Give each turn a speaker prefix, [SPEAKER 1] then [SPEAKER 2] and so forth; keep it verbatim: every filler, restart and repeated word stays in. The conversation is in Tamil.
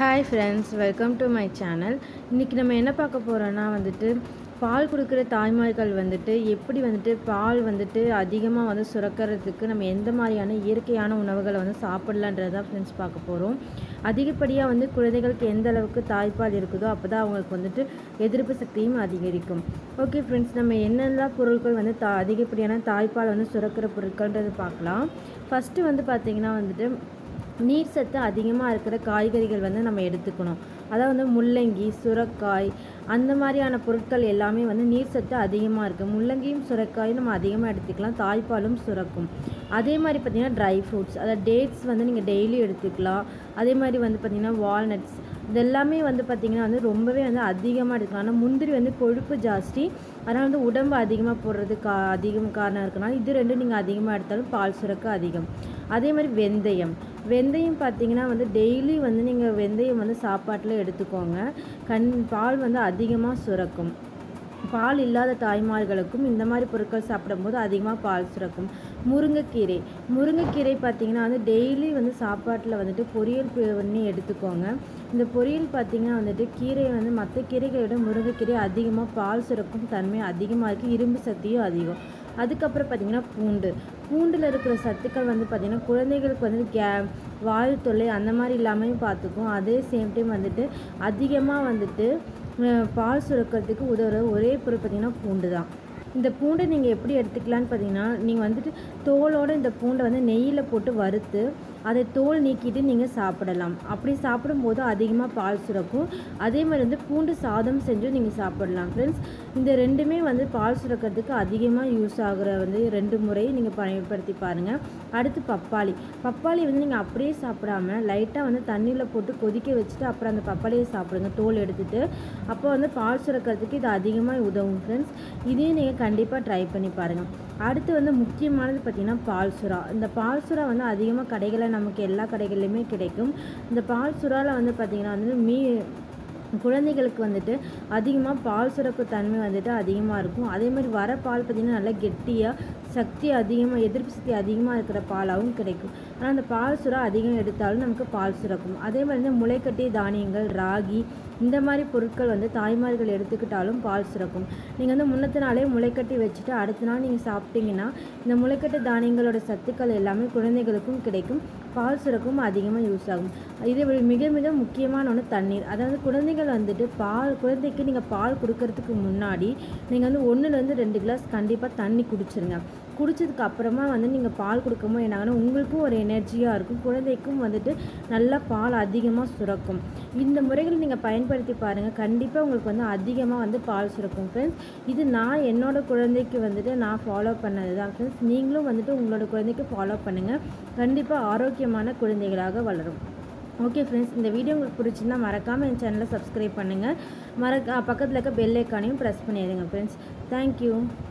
[SPEAKER 1] Hi friends, welcome to my channel. இன்றைக்கி நம்ம என்ன பார்க்க போகிறோன்னா வந்துட்டு பால் கொடுக்குற தாய்மார்கள் வந்துட்டு எப்படி வந்துட்டு பால் வந்துட்டு அதிகமாக வந்து சுரக்கிறதுக்கு நம்ம எந்த மாதிரியான இயற்கையான உணவுகளை வந்து சாப்பிடலான்றது தான் ஃப்ரெண்ட்ஸ் பார்க்க போகிறோம். அதிகப்படியாக வந்து குழந்தைகளுக்கு எந்த அளவுக்கு தாய்ப்பால் இருக்குதோ அப்போ தான் அவங்களுக்கு வந்துட்டு எதிர்ப்பு சக்தியும் அதிகரிக்கும். ஓகே ஃப்ரெண்ட்ஸ், நம்ம என்னெல்லாம் பொருட்கள் வந்து தா அதிகப்படியான தாய்ப்பால் வந்து சுரக்கிற பொருட்கள்ன்றது பார்க்கலாம். ஃபஸ்ட்டு வந்து பார்த்திங்கன்னா வந்துட்டு நீர் சத்து அதிகமாக இருக்கிற காய்கறிகள் வந்து நம்ம எடுத்துக்கணும். அதாவது வந்து முள்ளங்கி, சுரக்காய், அந்த மாதிரியான பொருட்கள் எல்லாமே வந்து நீர் சத்து அதிகமாக இருக்குது. முள்ளங்கியும் சுரக்காயும் நம்ம அதிகமாக எடுத்துக்கலாம், தாய்ப்பாலும் சுரக்கும். அதே மாதிரி பார்த்திங்கன்னா ட்ரை ஃப்ரூட்ஸ், அதாவது டேட்ஸ் வந்து நீங்கள் டெய்லி எடுத்துக்கலாம். அதே மாதிரி வந்து பார்த்திங்கன்னா வால்நட்ஸ், இதெல்லாமே வந்து பார்த்திங்கன்னா வந்து ரொம்பவே வந்து அதிகமாக எடுக்கலாம். ஆனால் முந்திரி வந்து கொழுப்பு ஜாஸ்தி, அதனால் வந்து உடம்பு அதிகமாக போடுறது கா அதிகம் காரணம் இருக்குனால இது ரெண்டும் நீங்கள் அதிகமாக எடுத்தாலும் பால் சுரக்க அதிகம். அதே மாதிரி வெந்தயம் வெந்தயம் பார்த்திங்கன்னா வந்து டெய்லி வந்து நீங்கள் வெந்தயம் வந்து சாப்பாட்டில் எடுத்துக்கோங்க. கண் பால் வந்து அதிகமாக சுரக்கும். பால் இல்லாத தாய்மார்களுக்கும் இந்த மாதிரி பொருட்கள் சாப்பிடும்போது அதிகமாக பால் சுரக்கும். முருங்கைக்கீரை முருங்கைக்கீரை பார்த்திங்கன்னா வந்து டெய்லி வந்து சாப்பாட்டில் வந்துட்டு பொரியல் பண்ணி எடுத்துக்கோங்க. இந்த பொரியல் பார்த்திங்கன்னா வந்துட்டு கீரையை வந்து மற்ற கீரைகளை விட முருங்கைக்கீரை அதிகமாக பால் சுரக்கும் தன்மை அதிகமாக இருக்குது, இரும்பு சக்தியும் அதிகம். அதுக்கப்புறம் பார்த்திங்கன்னா பூண்டு பூண்டில் இருக்கிற சத்துக்கள் வந்து பார்த்திங்கன்னா குழந்தைகளுக்கு வந்து கே வாயு தொல்லை அந்த மாதிரி இல்லாமல் பார்த்துக்கும். அதே சேம் டைம் வந்துட்டு அதிகமாக வந்துட்டு பால் சுரக்கிறதுக்கு உதவுற ஒரே பொருள் பார்த்திங்கன்னா பூண்டு தான். இந்த பூண்டை நீங்கள் எப்படி எடுத்துக்கலான்னு பார்த்தீங்கன்னா, நீங்கள் வந்துட்டு தோலோடு இந்த பூண்டை வந்து நெய்யில் போட்டு வறுத்து அதை தோல் நீக்கிட்டு நீங்கள் சாப்பிடலாம். அப்படி சாப்பிடும்போது அதிகமாக பால் சுரக்கும். அதே மாதிரி வந்து பூண்டு சாதம் செஞ்சும் நீங்கள் சாப்பிடலாம். ஃப்ரெண்ட்ஸ், இந்த ரெண்டுமே வந்து பால் சுரக்கிறதுக்கு அதிகமாக யூஸ் ஆகிற வந்து ரெண்டு முறை நீங்கள் பயன்படுத்தி பாருங்கள். அடுத்து பப்பாளி பப்பாளி வந்து நீங்கள் அப்படியே சாப்பிடாம லைட்டாக வந்து தண்ணியில் போட்டு கொதிக்க வச்சுட்டு அப்புறம் அந்த பப்பாளியை சாப்பிடுங்க, தோல் எடுத்துகிட்டு. அப்போ வந்து பால் சுரக்கிறதுக்கு இது அதிகமாக உதவும். ஃப்ரெண்ட்ஸ், இதையும் நீங்கள் கண்டிப்பாக ட்ரை பண்ணி பாருங்கள். அடுத்து வந்து முக்கியமானது பார்த்திங்கன்னா பால் சுறா. இந்த பால் சுறா வந்து அதிகமாக கடைகளில் நமக்கு எல்லா கடைகள்லையுமே கிடைக்கும். இந்த பால் சுறாவில் வந்து பார்த்திங்கன்னா வந்து மீ குழந்தைகளுக்கு வந்துட்டு அதிகமாக பால் சுரப்பு தன்மை வந்துட்டு அதிகமாக இருக்கும். அதே மாதிரி வர பால் பார்த்திங்கன்னா நல்லா கெட்டியாக சக்தி அதிகமாக எதிர்ப்பு சக்தி அதிகமாக இருக்கிற பாலாகவும் கிடைக்கும். ஆனால் அந்த பால் சுறா அதிகம் எடுத்தாலும் நமக்கு பால் சுரக்கும். அதே மாதிரி வந்து முளைக்கட்டிய தானியங்கள், ராகி, இந்த மாதிரி பொருட்கள் வந்து தாய்மார்கள் எடுத்துக்கிட்டாலும் பால் சுரக்கும். நீங்கள் வந்து முன்னத்து நாளே முளைக்கட்டி வச்சுட்டு அடுத்த நாள் நீங்கள் சாப்பிட்டீங்கன்னா இந்த முளைக்கட்டு தானியங்களோட சத்துக்கள் எல்லாமே குழந்தைகளுக்கும் கிடைக்கும், பால் சுரக்கும் அதிகமாக யூஸ் ஆகும். இது மிக மிக முக்கியமான ஒன்று தண்ணீர். அதாவது குழந்தைகள் வந்துட்டு பால் குழந்தைக்கு நீங்கள் பால் கொடுக்கறதுக்கு முன்னாடி நீங்கள் வந்து ஒன்றுலேருந்து ரெண்டு கிளாஸ் கண்டிப்பாக தண்ணி குடிச்சிருங்க. குடித்ததுக்கு அப்புறமா வந்து நீங்கள் பால் கொடுக்கும்போது என்னாகனா உங்களுக்கும் ஒரு எனர்ஜியாக இருக்கும், குழந்தைக்கும் வந்துட்டு நல்லா பால் அதிகமாக சுரக்கும். இந்த முறைகள் நீங்கள் பயன்படுத்தி பாருங்கள், கண்டிப்பாக உங்களுக்கு வந்து அதிகமாக வந்து பால் சுரக்கும். ஃப்ரெண்ட்ஸ், இது நான் என்னோடய குழந்தைக்கு வந்துட்டு நான் ஃபாலோ பண்ணது தான். ஃப்ரெண்ட்ஸ், நீங்களும் வந்துட்டு உங்களோட குழந்தைக்கு ஃபாலோ பண்ணுங்கள், கண்டிப்பாக ஆரோக்கியமான குழந்தைகளாக வளரும். ஓகே ஃப்ரெண்ட்ஸ், இந்த வீடியோ உங்களுக்கு பிடிச்சிருந்தா மறக்காமல் என் சேனலை சப்ஸ்கிரைப் பண்ணுங்கள். மறக்க பக்கத்தில் இருக்க பெல் ஐக்கானையும் ப்ரெஸ் பண்ணிடுங்க. Friends, thank you.